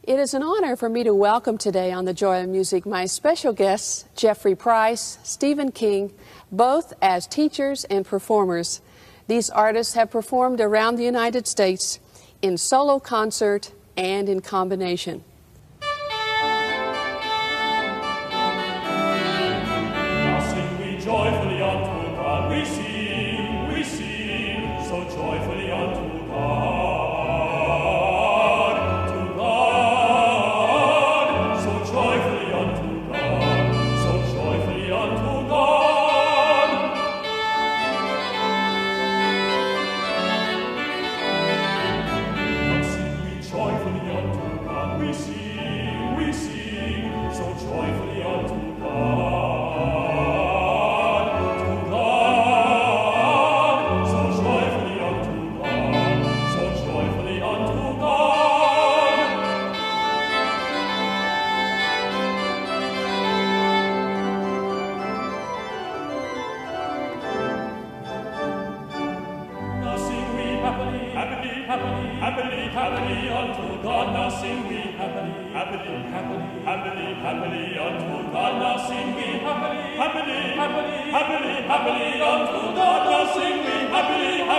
It is an honor for me to welcome today on The Joy of Music my special guests, Jeffrey Price, Stephen King, both as teachers and performers. These artists have performed around the United States in solo concert and in combination. Now sing we joyfully unto God, we sing so joyfully unto God. Happily unto God, now sing we happily unto God, now sing we happily unto God, now sing we happily